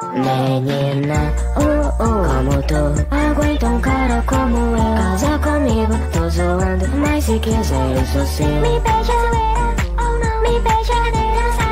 Menina, como tu aguenta um cara como eu? Casa comigo, tô zoando, mas se quiser eu sou seu. Me beija, zoeira, ou não me beija, dança.